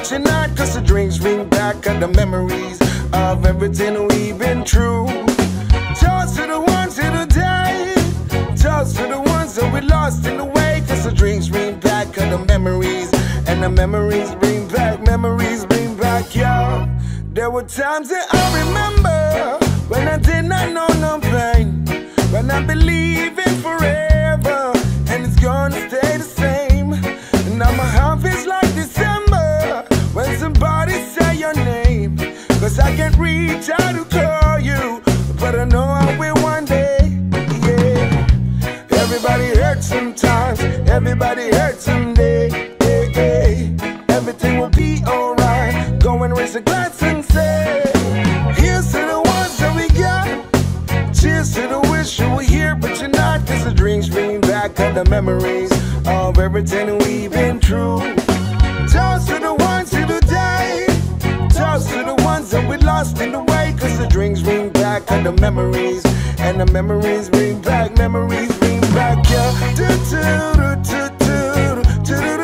but you're not, cause the drinks bring back the memories of everything we've been through. Toast to the ones who died, toast to the ones that we lost in the way, cause the drinks bring back the memories, and the memories bring back, y'all. There were times that I remember when I did not know no pain, when I believe in forever, and it's gonna stay the same. And now my heart feels like December when somebody say your name, cause I can't reach out to call you, but I know I will one day, yeah. Everybody hurts sometimes, everybody hurts someday, yeah, yeah. Everything will be alright. Go and raise a glass and say, here's to the ones that we got. Cheers to the wish you were here, but you're not, cause the drinks bring back the memories of everything we've been through. Toast to the ones who died, toast to the ones that we lost in the way, cause the drinks bring back the memories, and the memories bring back, yeah. Do do do do do do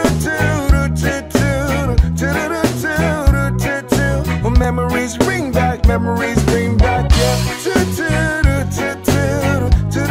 do do do. Memories bring back, yeah. Do do do do do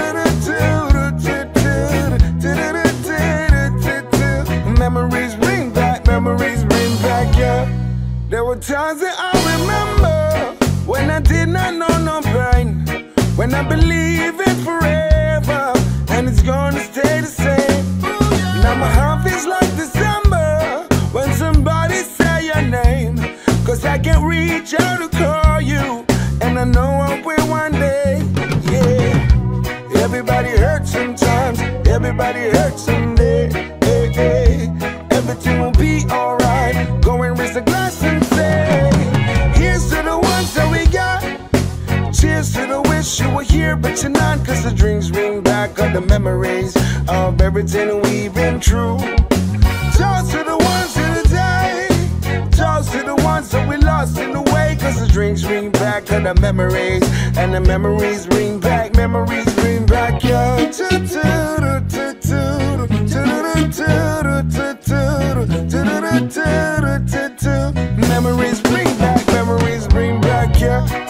do. Memories bring back, yeah. There were times that I remember when I did not know no pain, when I believe in forever, and it's gonna stay the same. Now my heart feels like December when somebody say your name, cause I can't reach out to call you, and I know I will one day, yeah. Everybody hurts sometimes, everybody hurts someday, hey, hey. Everything will be alright. Go and raise a glass and say, here's to the ones that we got. Cheers to the wish you were here, but you're not, cause the drinks bring back the memories of everything we've been through. Toast to the ones who died, toast to the ones that we lost in the way, cause the drinks bring back the memories, and the memories bring back, yeah. Memories bring back, yeah.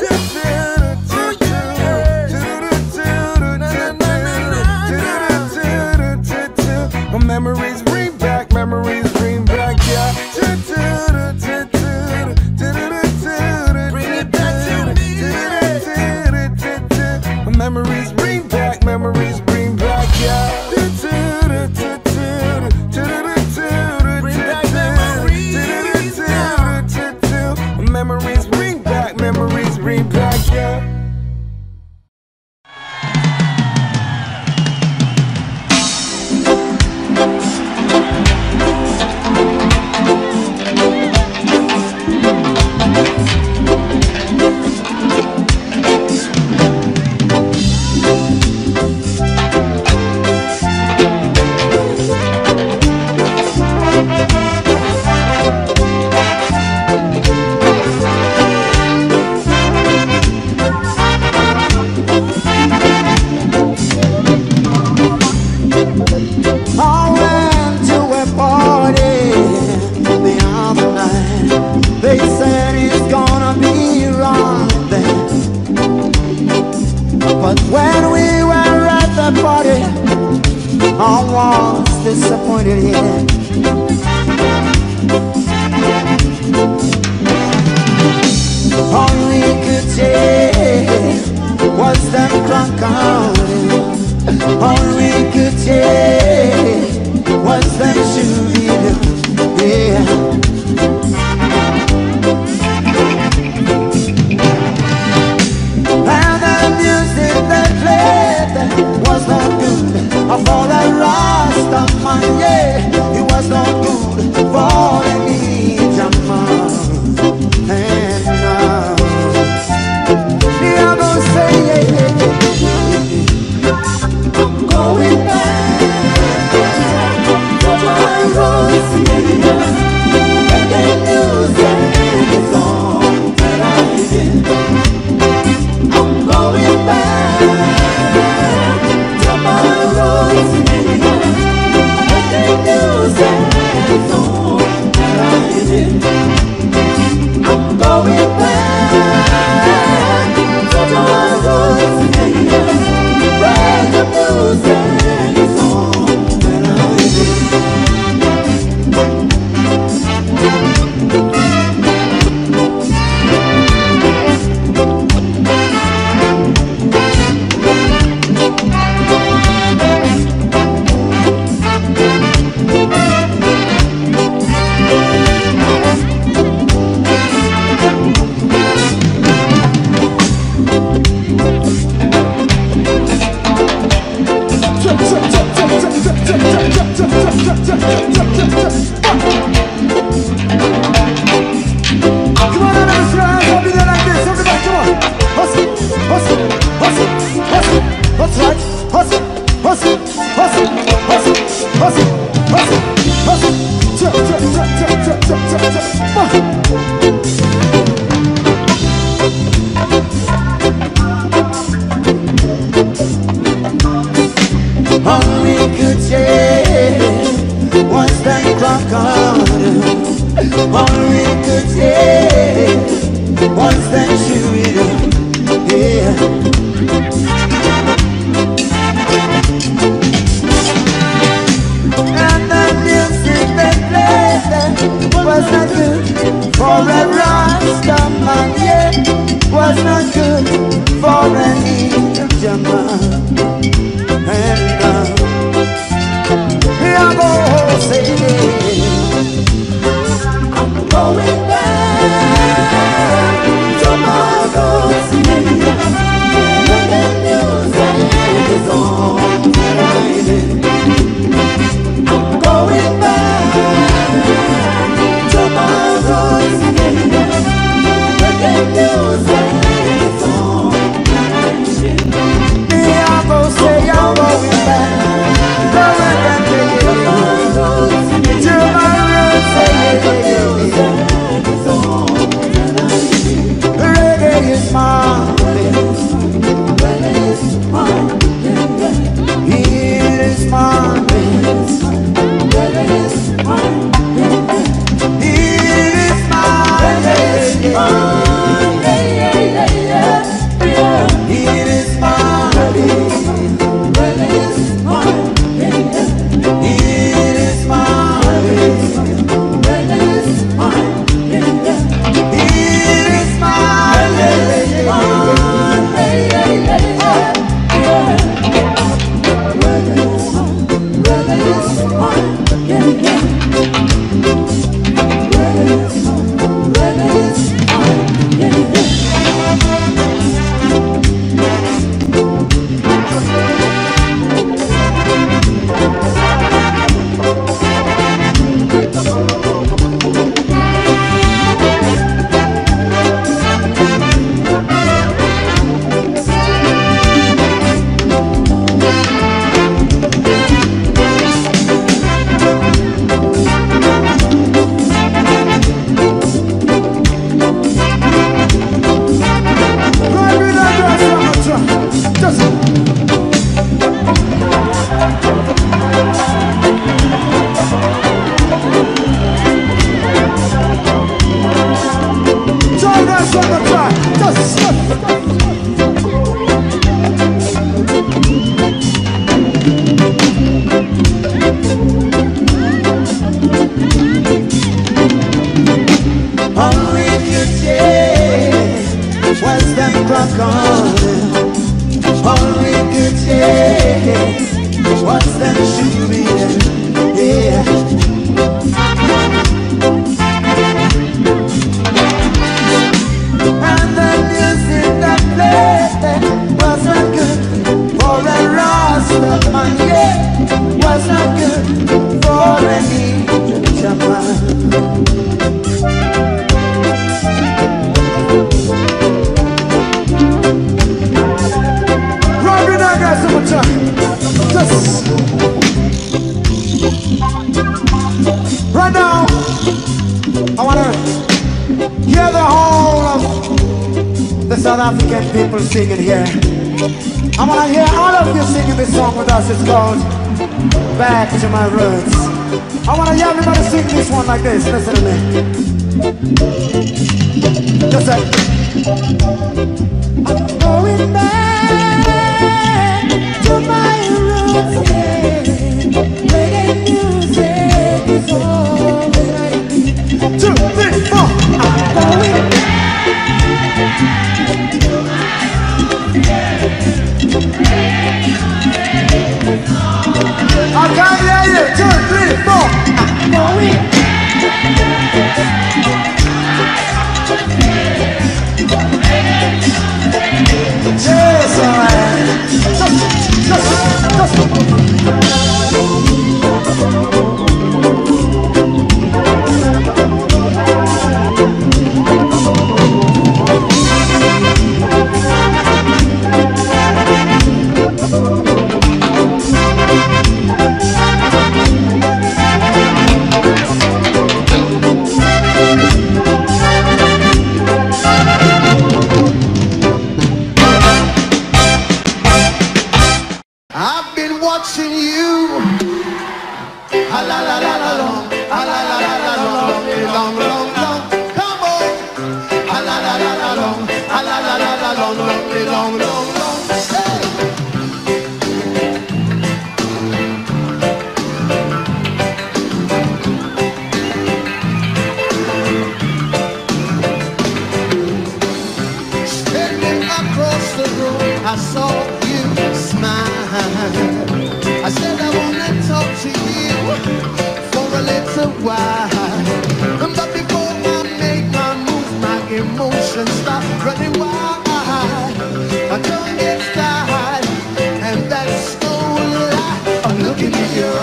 Memories bring back, yeah. Bring it back to me. Memories bring back, yeah. Memories bring back, yeah. Disappointed, yeah. All we could take was them drunk counting. All we could take was them shooting, yeah. And the music they played was not good for the rest of my yeah. It was not good for any drama. And the others say, yeah, going All we could say was that crocodile. All we could say was that shooter. Yeah. And the music they played was not good for a Rasta man. Yeah, was not good for any German. And here I go singing. I'm going back to my roots. When the music is on, I'm going back to my roots. When the music is on, here I go say I'm going back. Reggae is marvelous. It is marvelous. It is Right now, I want to hear the whole of the South African people singing here. I want to hear all of you singing this song with us. It's called Back to My Roots. I want to hear everybody sing this one like this. Listen to me. Just like, I'm going back to my roots. Reggae music is all that I need. 2, 3, 4. I'm going back to my roots. I can't hear you. 2, 3, 4. I'm going back. Yes, alright. I saw you smile. I said I wanna talk to you for a little while. But before I make my move, my emotions start running wild. My tongue gets tied, and that's no lie. I'm looking in your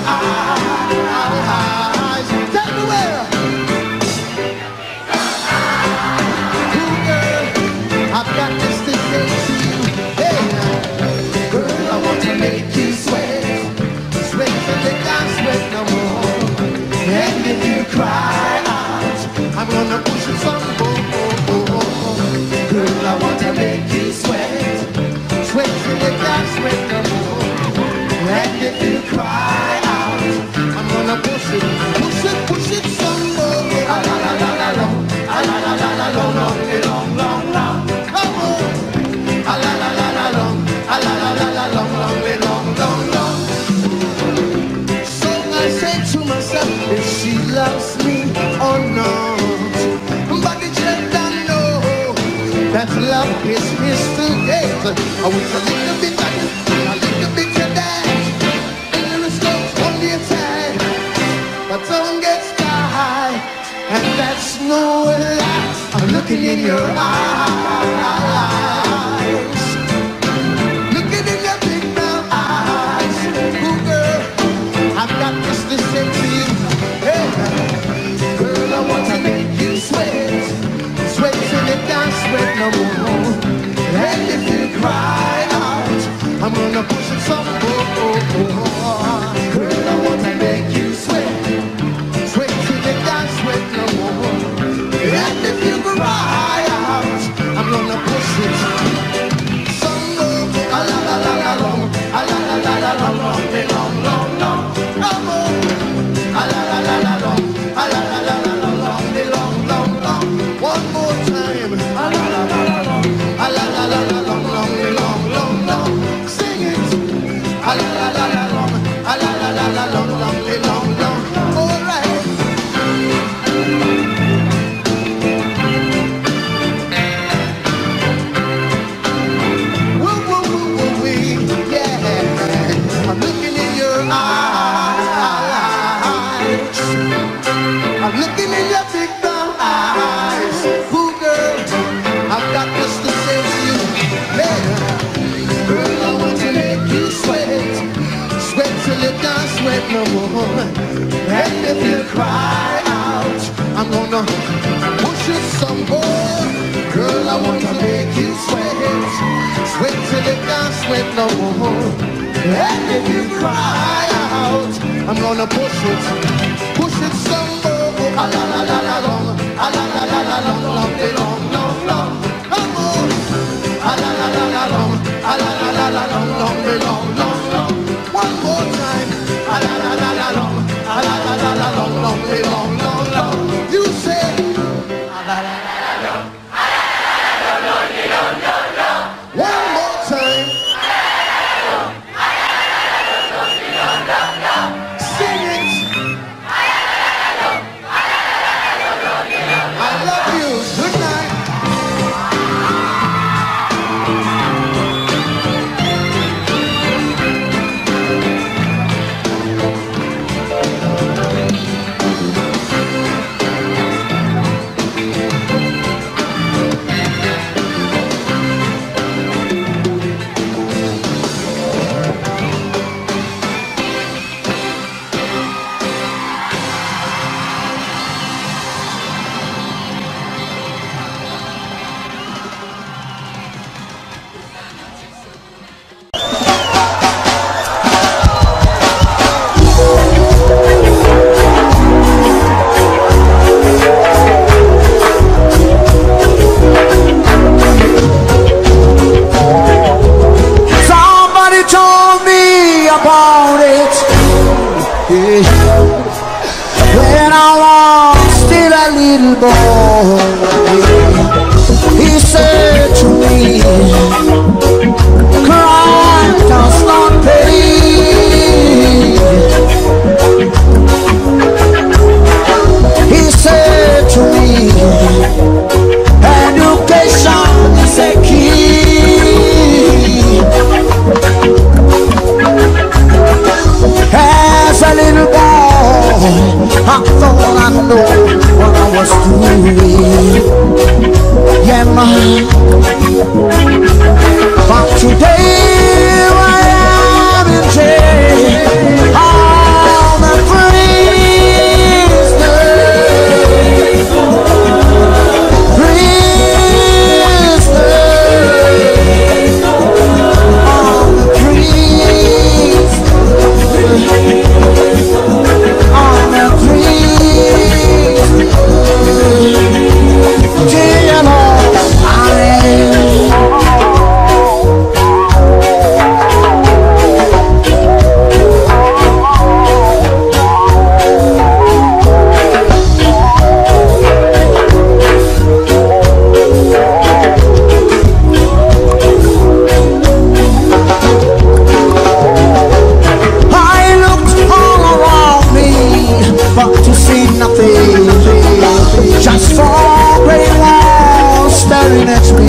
eyes. Tell me where. Ooh, girl, I've got this to say to you. Hey, girl, I want to make you sweat. Sweat till you can't sweat no more. And if you cry out, I'm gonna push it some more. Girl, I want to make you sweat. Sweat till you can't sweat no more. And if you cry out, I'm gonna push it some more. Ah la la la la long, ah la la la la long, long, long, long, long. Come on. Ah la la la la long, ah la la la la long, long, long, long, long. So I say to myself, if she loves me or not, but the gender know that love is mistakes. I was a little bit of that, and then it goes only a time. My tongue gets tied, and that's no lie. I'm looking in your eyes, looking in your big brown eyes. Ooh, girl, I've got this to say to you. Hey, girl, I want to make you sweat. Sweat till you can't sweat no more. And if you cry out, I'm gonna push it some more. Girl, I want to make you sweat. Sweat till you can't sweat no more. And if you cry out, I'm gonna push it some more. A la la la la long, a la la la la long, long, long, long, long. Come on. A la la la la long, a la la la la long, long, long, long, long. One more time. A la la la la long, a la la la la long, long, long, long, long. Sing it. A la la la la long, a la la la la long, long, long, long. All right. Woo, woo, woo, woo, wee. Yeah. I'm looking in your eyes. I'm looking in your big brown eyes. Ooh, girl, I've got this to say to you. Yeah. Girl, I want to make you sweat. Sweat till you can't sweat no more. And if you cry out, I'm gonna push it some more. Girl, I want to make you sweat. Sweat till you can't sweat no more. And if you cry out, I'm gonna push it some more. A la la la la long, a la la la la long, long, long, long, long. Come on. A la la la la long, a la la la la long, long, long, long, long. One more time. A la la la la long, a la la la la long, long, long, long, long. You say. A la la la la long, a la la la la long, long, long. One more time. Sing it. I love you. Good night. When I was still a little boy, he said to me, crime does not pay. He said to me, education is a key.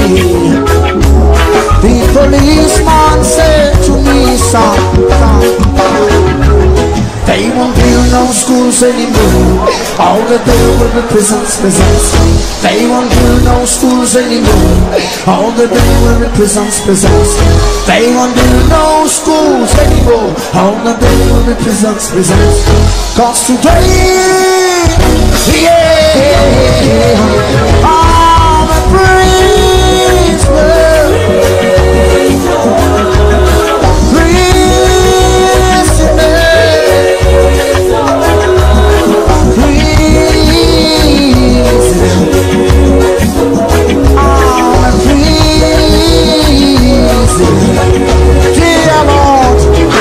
The policeman said to me, son, they won't build no schools anymore. All that there will be prisons. They won't build no schools anymore. All that there will be prisons. They won't build no schools anymore. All that there will be prisons. Cause today, yeah, I'm a prisoner. Dear Lord,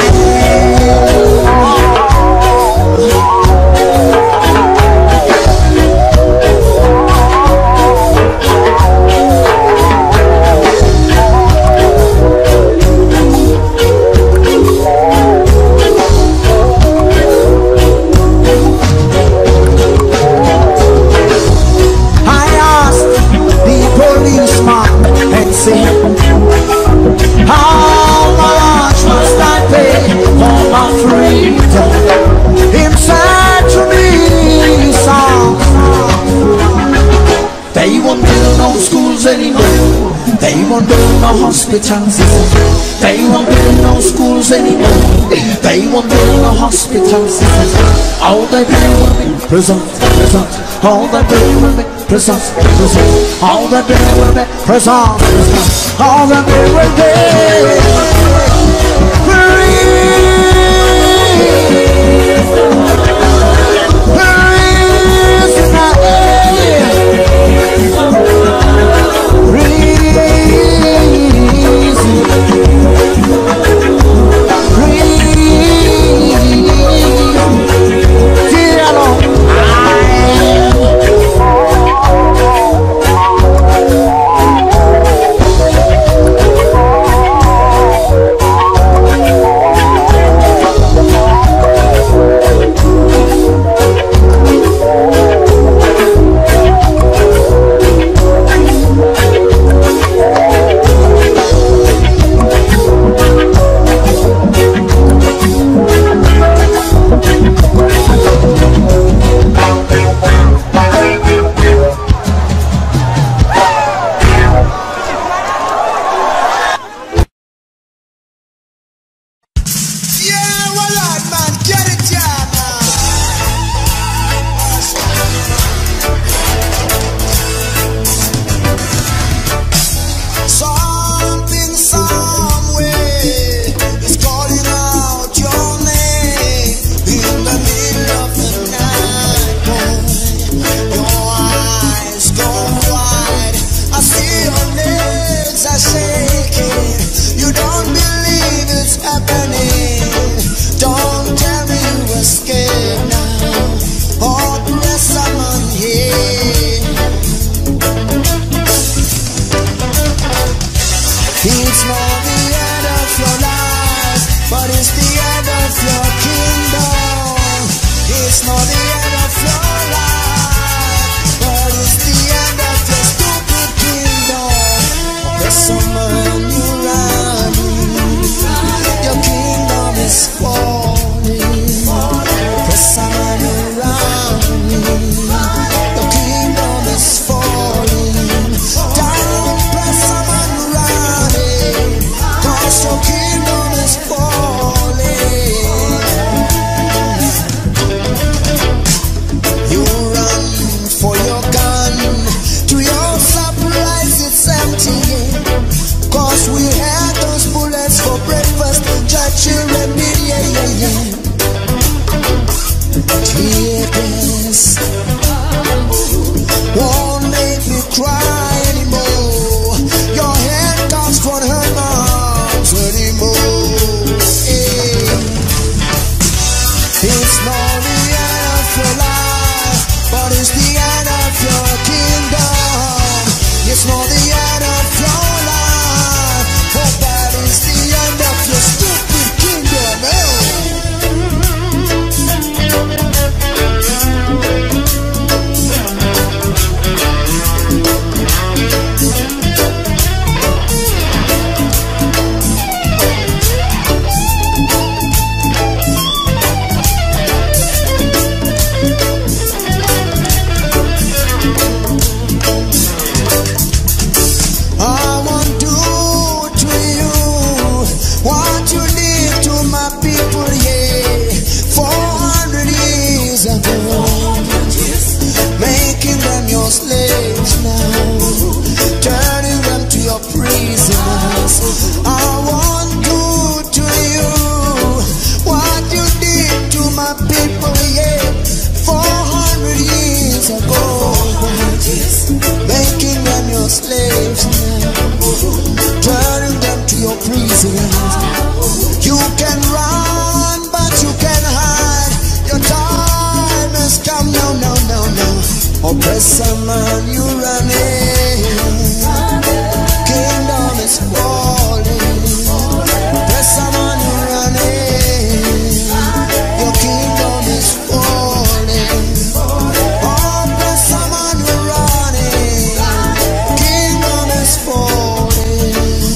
anymore. They won't build no hospitals. They won't build no schools anymore. They won't build no hospitals. All they build will be prisons. All they build will be prisons. All they build will be prisons. All they build will be slaves now, turning them to your prisoners. You can run, but you can hide. Your time has come, no, no, no, no. Oppressor man, you running. Kingdom is falling. Oppressor man, you running. Your kingdom is falling. Oppressor man, you running. Kingdom is falling.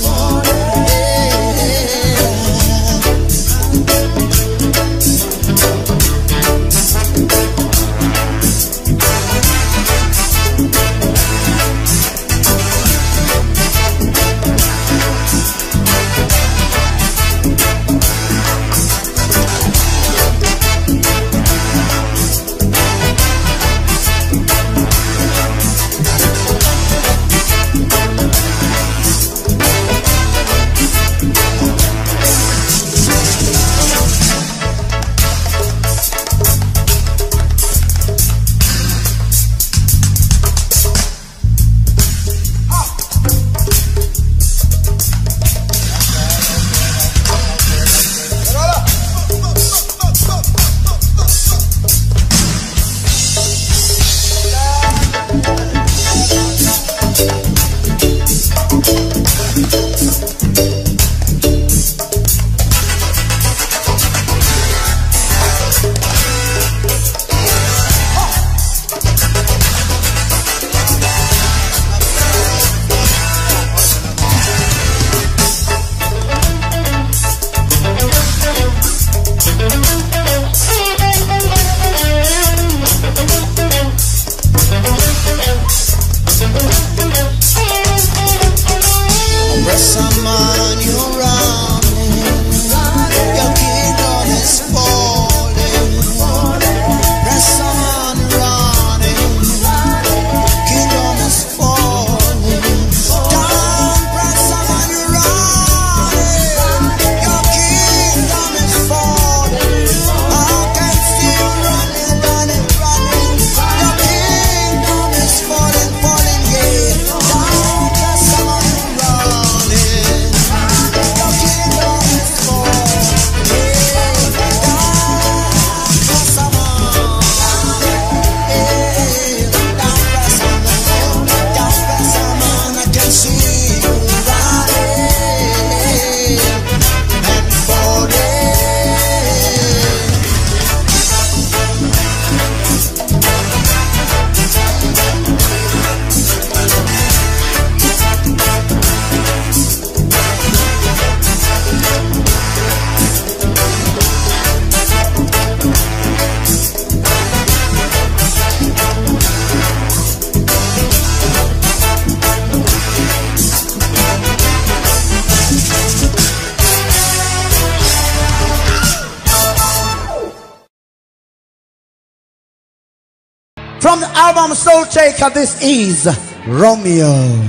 From the album Soul Shaker, this is Romeo.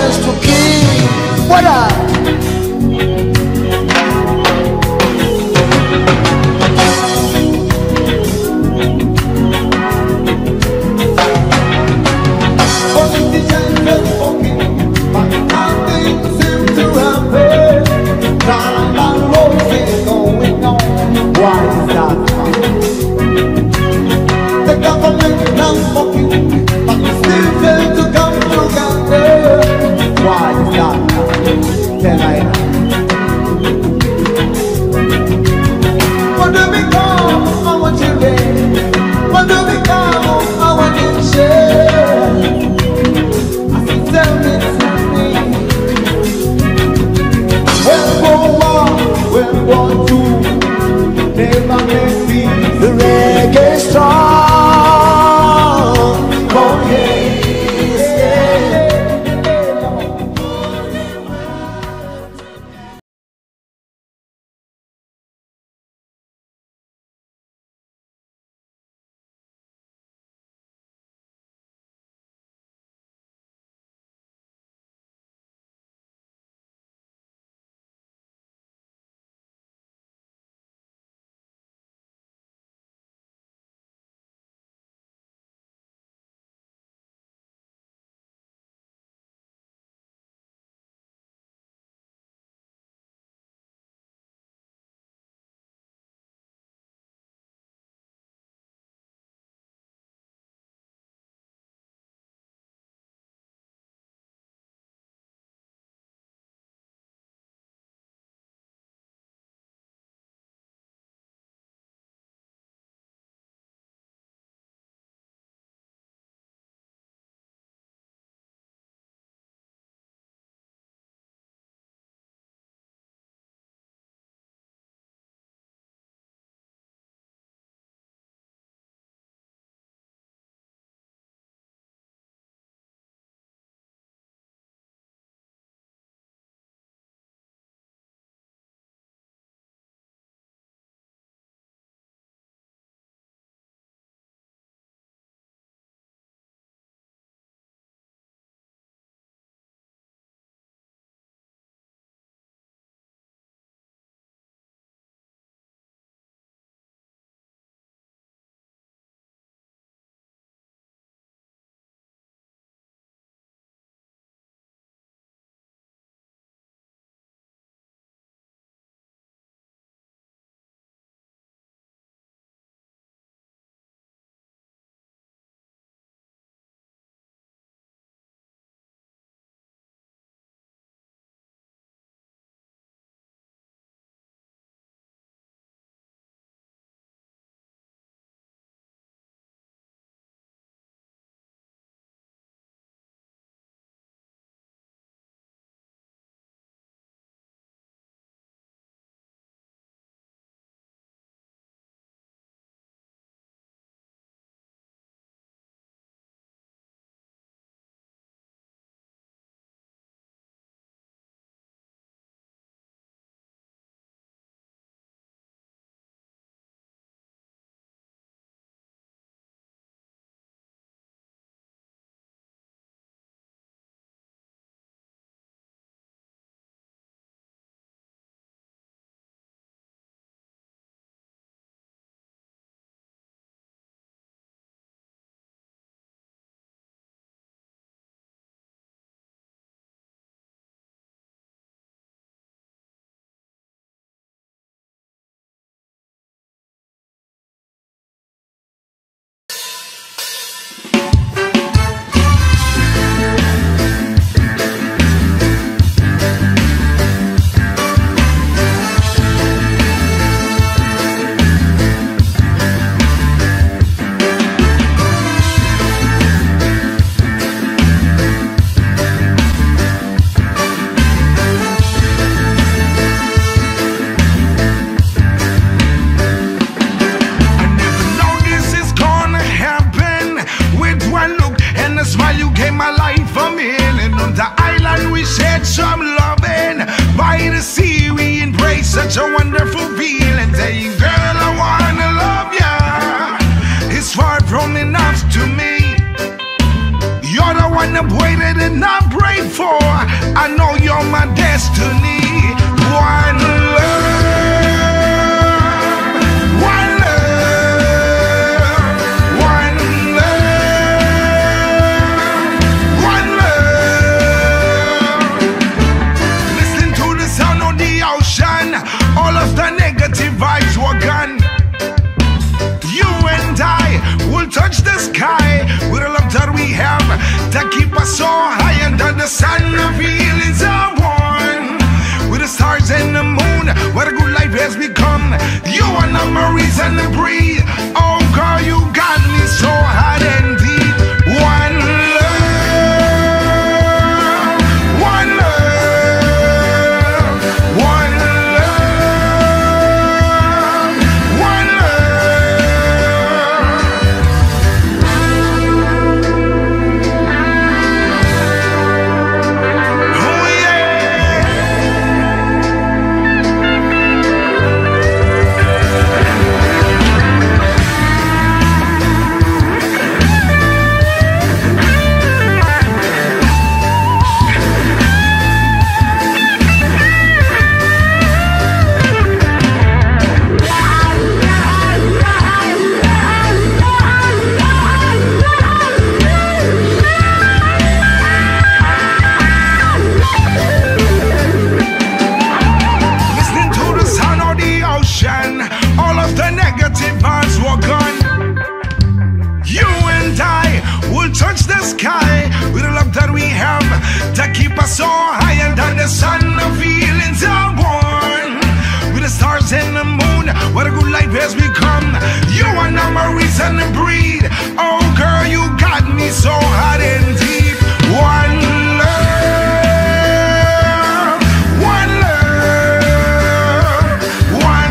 just to keep. What up? Why is that? The government now fuck you, but you still fail to come together. Why is that? Tell and I pray for. I know you're my destiny. One love, one love, one love, one love. Listen to the sound of the ocean. All of the negative vibes were gone. You and I will touch the sky with the love that we have to keep us so high under the sun. The feelings are one with the stars and the moon. What a good life has become. You are not my reason to breathe. Oh girl, you got me so hot and deep. One love, one love, one love, one love. Oh yeah. Listening to the sound of the ocean, all of the negative vibes were gone. You and I will touch the sky with the love that we have to keep us so high under the sun. The feelings are one with the stars and the moon. What a good life has become. You are not my reason to breathe. Oh girl, you got me so hot and deep. One love, one love, one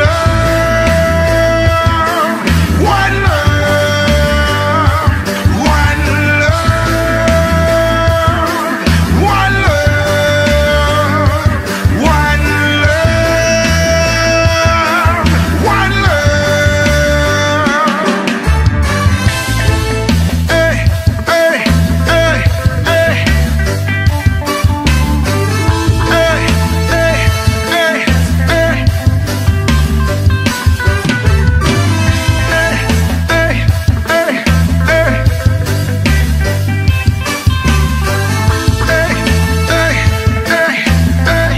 love, one love, one love, one love, one love, one love. Hey, hey, hey, hey. Hey, hey, hey, hey. Hey, hey, hey, hey. Hey, hey, hey, hey.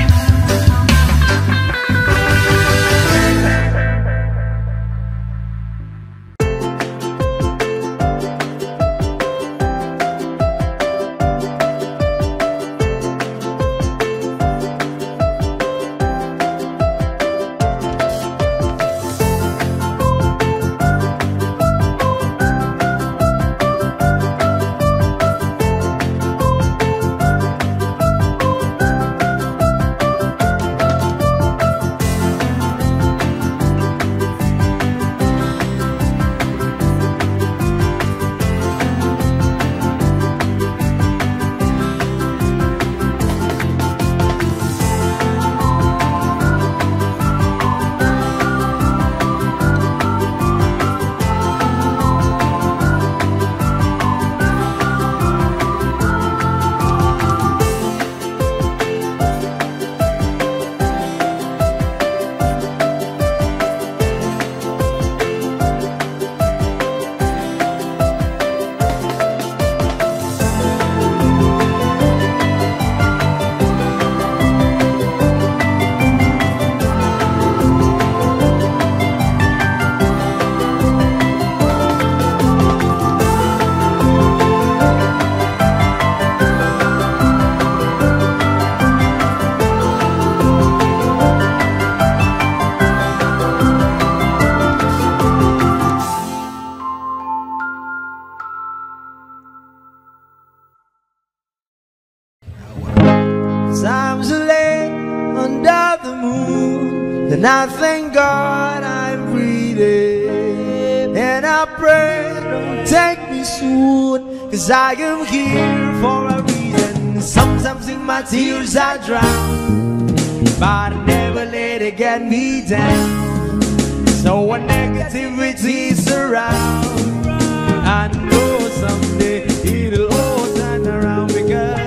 Times are late under the moon, then I thank God I'm breathing. And I pray, don't take me soon, 'cause I am here for a reason. Sometimes in my tears I drown, but I never let it get me down. So when negativity surrounds, I know someday it'll all turn around, because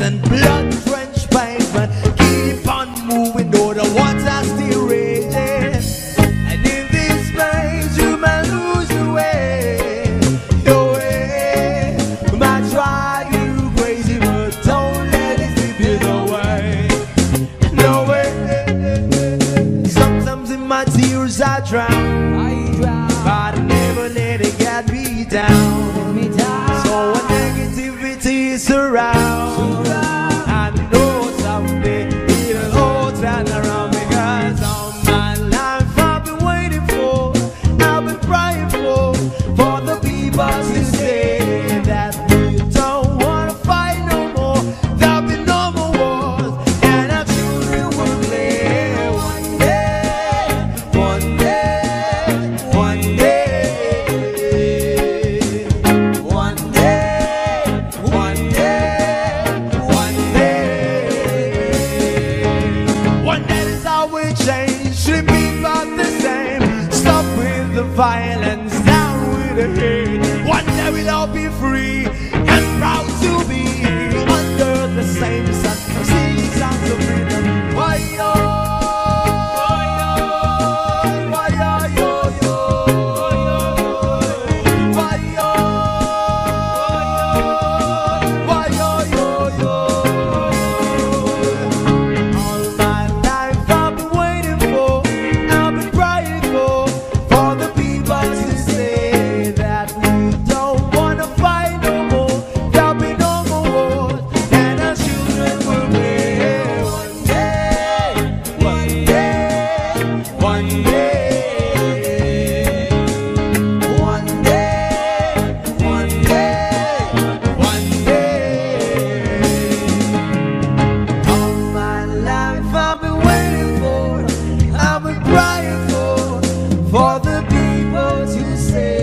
and blood-drenched pavement. Keep on moving, though the water still raging. And in this maze, you may lose the way. Your way might drive you crazy, but don't let it slip you away. No way. Sometimes in my tears I drown, but I never let it get me down. So when negativity is around, I know someday it'll all turn around, because all my life I've been waiting for, I've been praying for the people to say that we don't wanna fight no more, there'll be no more wars, and our children will play one day, one day, one day. Violence, down with the hate. One day we'll all be free and proud to be under the same sun. Sing songs of freedom. Why yo, why yo, why yo, why yo. All my life I've been waiting for, I've been praying for the people to say that we don't wanna fight no more, there'll be no more wars, and our children will live one day, one day, one day, one day, one day, one day. All my life I've been waiting for, I've been crying for the people to say.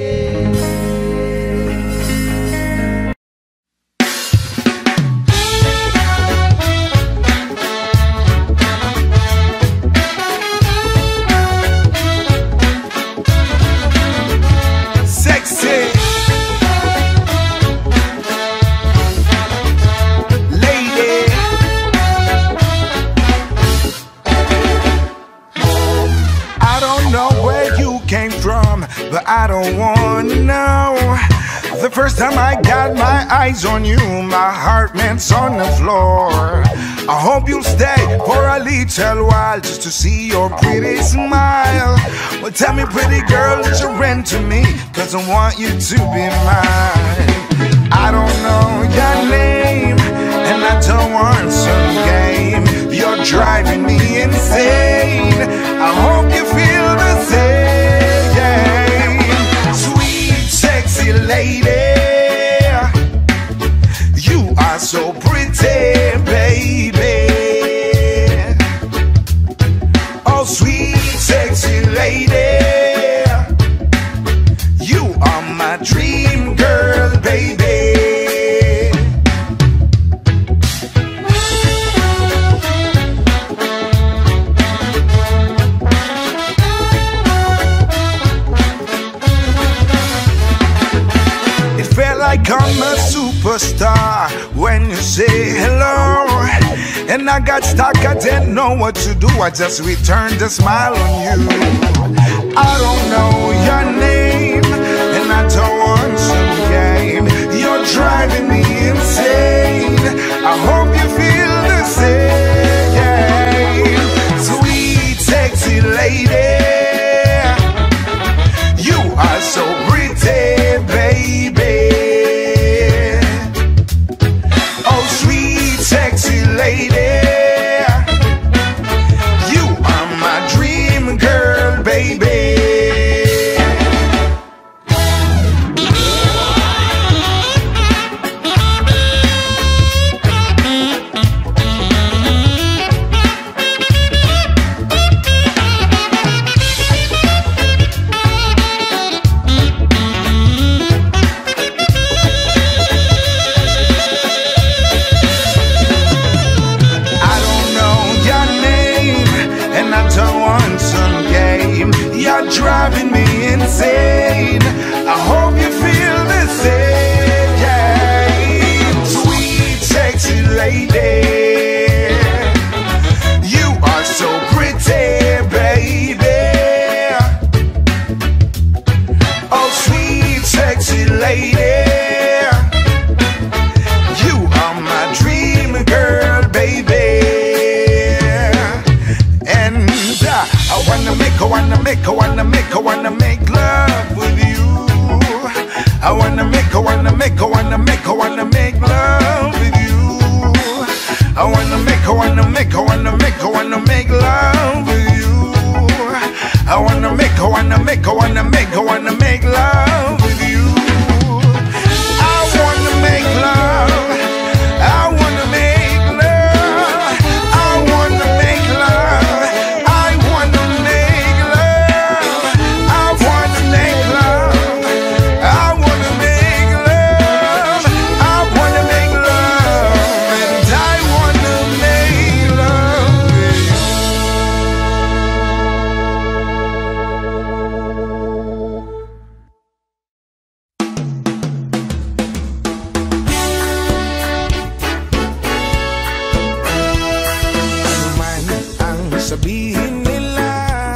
Sexy lady, I don't know where you came from, but I don't wanna know. The first time I got my eyes on you, my heart went on the floor. I hope you'll stay for a little while just to see your pretty smile. Well, tell me, pretty girl, that you're into me, 'cause I want you to be mine. I don't know your name, and I don't want some game. You're driving me insane. I hope you feel the same. Sweet, sexy lady, you are so pretty, baby. Oh, sweet, sexy lady, you are my dream girl, baby. It felt like I'm a superstar when you say hello, and I got stuck, I didn't know what to do, I just returned a smile on you. I don't know your name, and I don't want some game. You're driving me insane. I hope you feel the same. Sweet, sexy lady, you are so pretty, baby. Oh, sweet, sexy lady, you are my dream girl, baby. Driving me insane. I hope you feel the same. Sweet, sexy make love with you. I wanna make love with you. I wanna make love with you. I wanna make love with you. I wanna make love. I wanna make love. I wanna make love. I wanna make love. I wanna make love. I wanna make love. I wanna make love. And I wanna make love with you. Sabihin nila,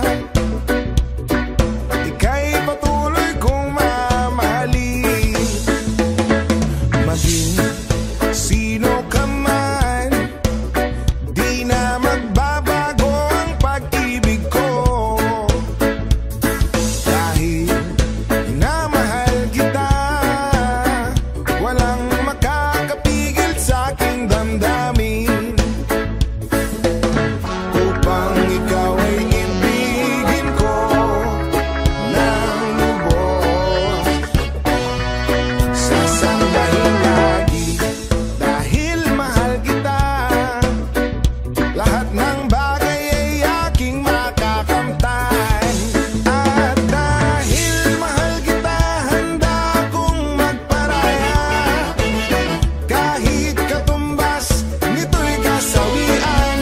ika'y patuloy kong mamahalin. Maging sino ka man, di na magbabago ang pag-ibig ko. Dahil minamahal kita, walang makakapigil sa aking damdamin. Ikaw ay ibigin ko ng lubos, sasambahin lagi dahil mahal kita. Lahat ng bagay ay aking makakamtan. At dahil mahal kita, handa kong magparaya. Kahit katumbas, nito'y kasawian.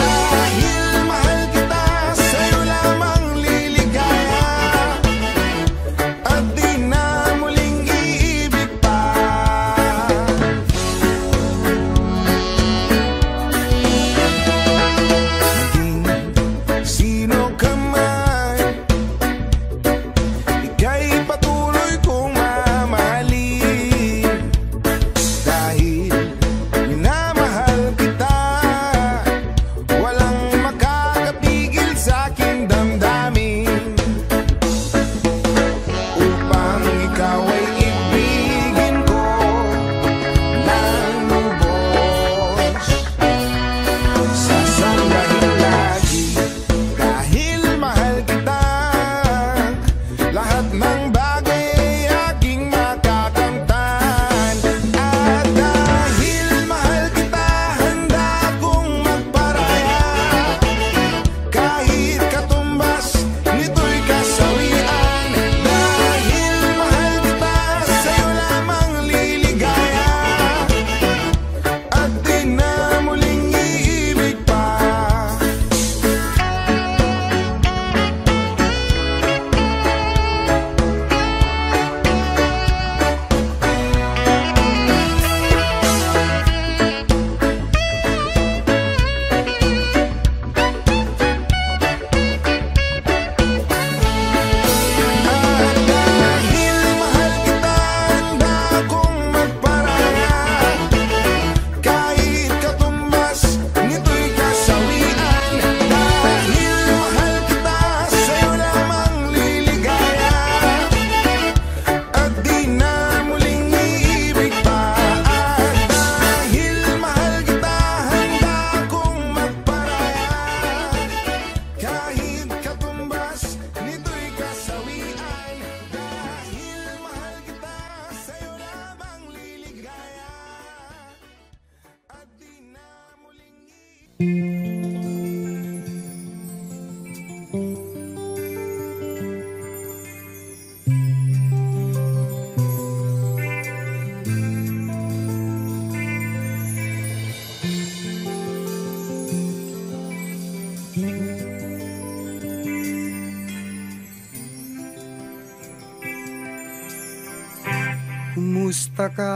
Kumusta ka,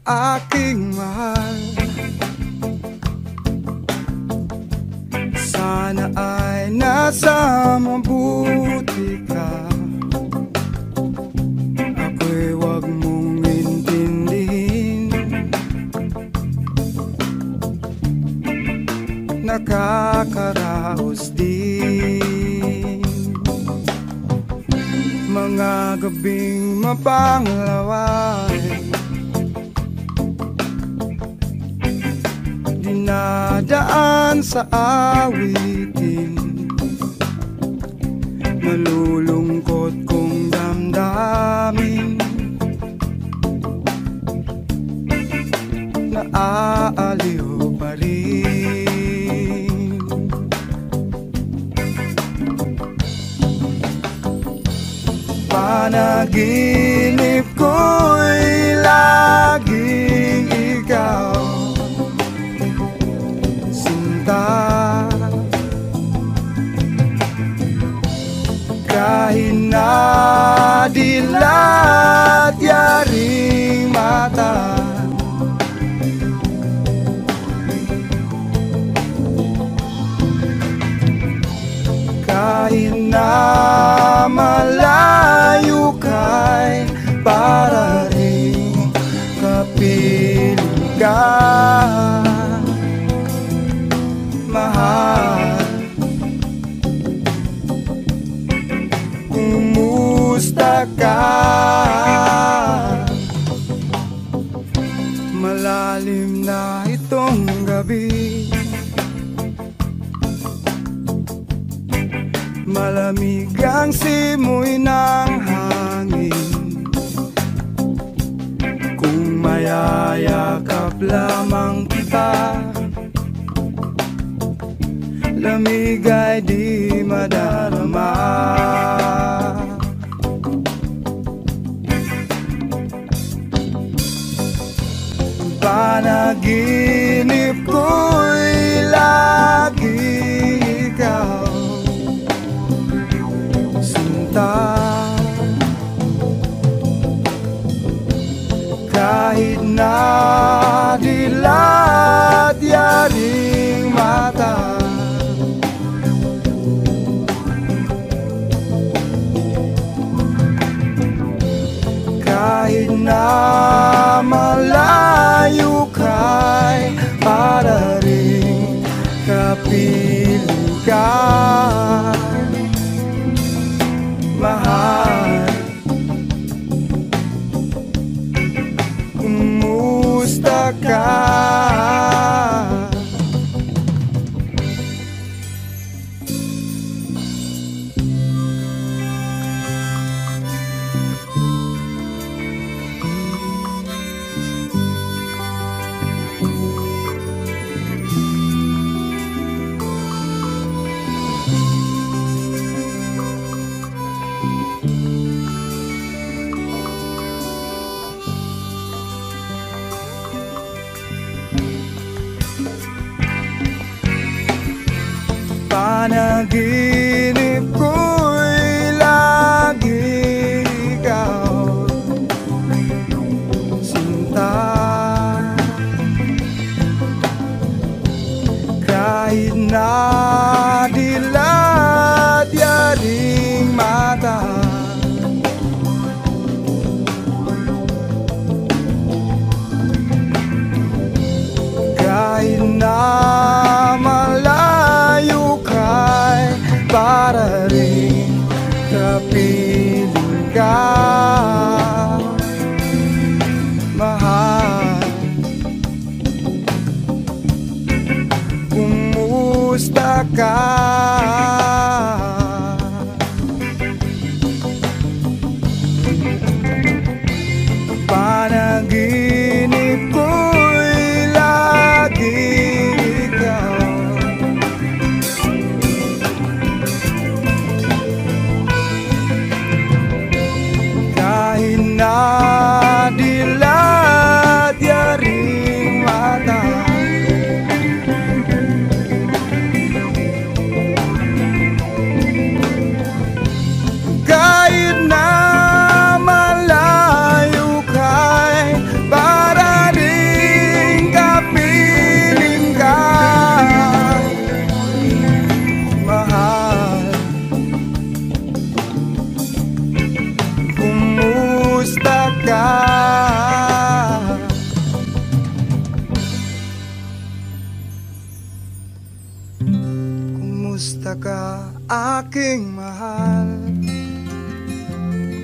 aking mahal? Sana ay nasa mabuti ka. Ako'y wag mong intindihin, nakakaraos din. mga gabing mapanglaway, dinadaan sa awitin, malulungkot kong damdamin, naaaliw pa rin. Panaginip ko'y laging ikaw, sinta, kahit na dilat yaring mata, kahit na malayo ka'y para rin kapiling ka, mahal. Kumusta ka? Malalim na itong gabi, malamig ang simoy ng hangin, kung mayayakap lamang kita, lamig ay di madarama. Panaginip ko'y lagi ikaw, kahit na dilat yaring mata, kahit na malayo ka'y para rin kapiling ka, mahal. Kumusta ka? Panaginip ko'y lagi ikaw, sinta, kahit na dilat yaring mata, kahit na malayo ka'y para rin kapiling ka, mahal. Kumusta ka? Panaginip ko'y lagi ikaw, kahit na dilat yaring mata, kahit na malayo ka'y para rin kapiling ka, mahal. Kumusta ka? Kumusta ka, aking mahal?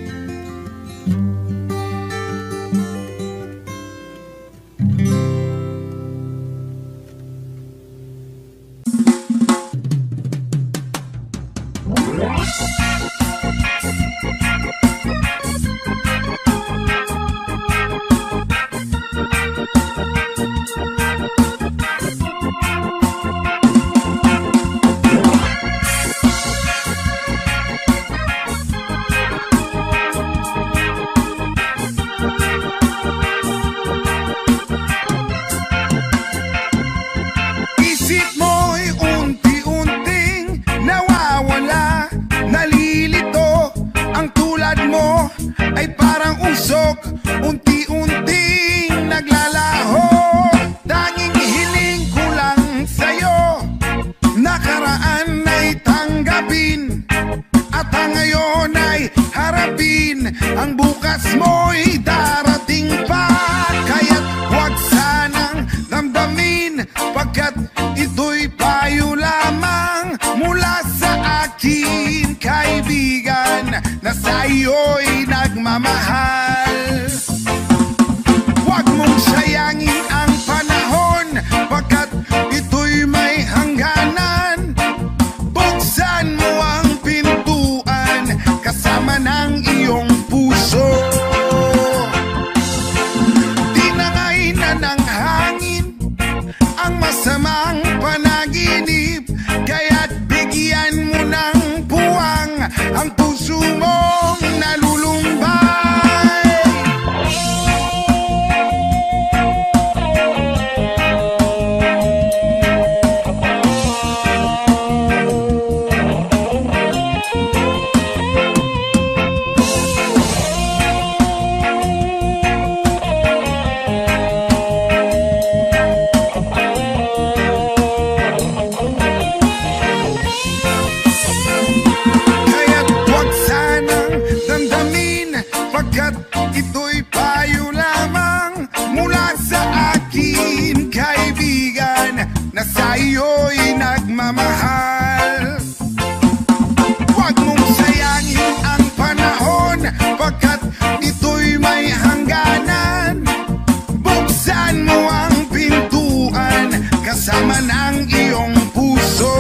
na iyo'y nagmamahal. Huwag mong sayangin ang panahon, pagkat ito'y may hangganan. Buksan mo ang pintuan kasama ng iyong puso.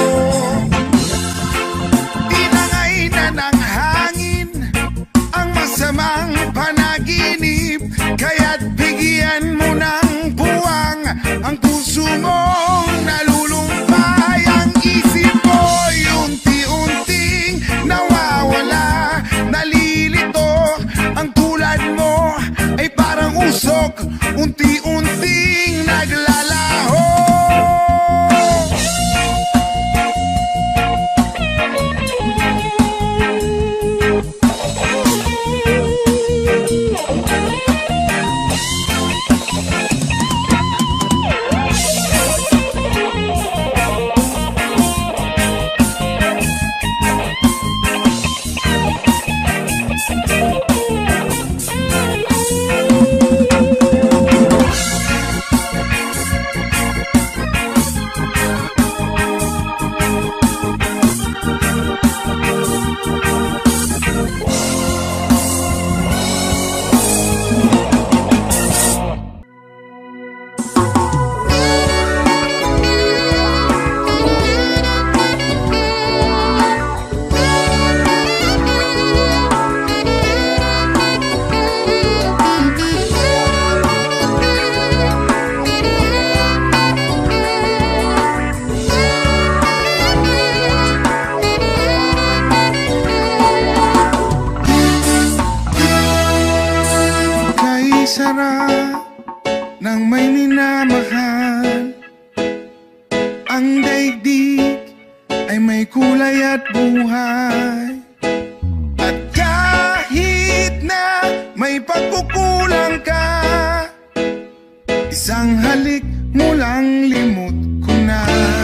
Tinangay na ng hangin ang masamang panaginip, kaya't bigyan mo ng puwang ang puso mong nalulumpay. Ang isip mo'y unti-unting nawawala, nalilito. Ang tulad mo ay parang usok, unti-unting naglalaho. Sarap ng may minamahal, ang daigdig ay may kulay at buhay. At kahit na may pagkukulang ka, isang halik mo lang limot ko na.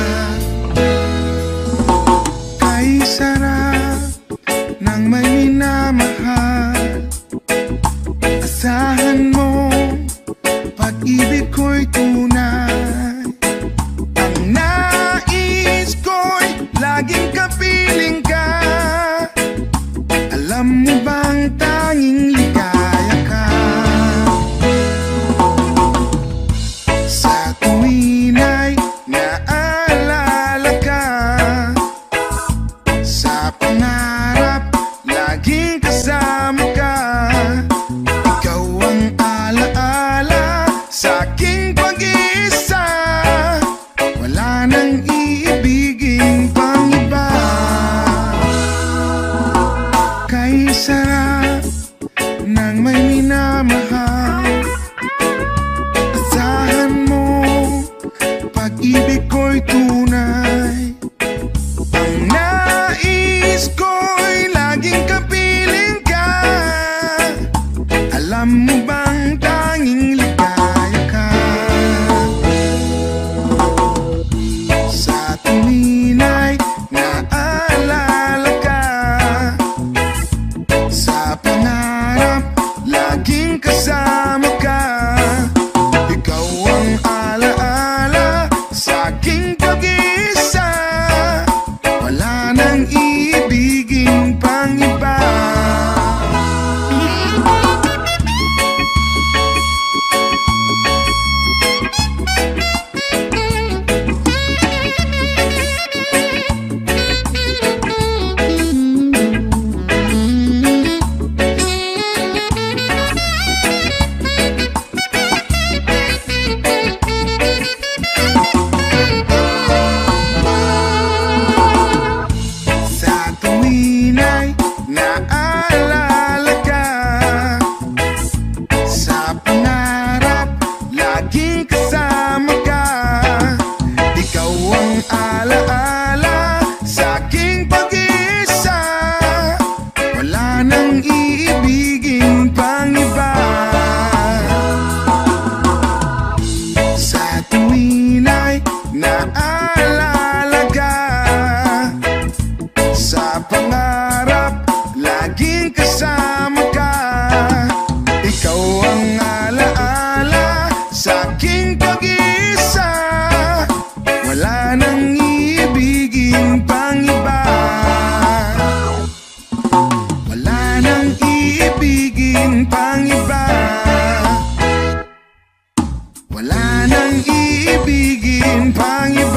Kay sarap ng may minamahal, asahan mo, pag-ibig ko'y tunay. Ang nais ko'y laging kapiling ka. Alam mo bang tanging ligaya ka? Sa tuwin ay Sanang iibigin pang iba.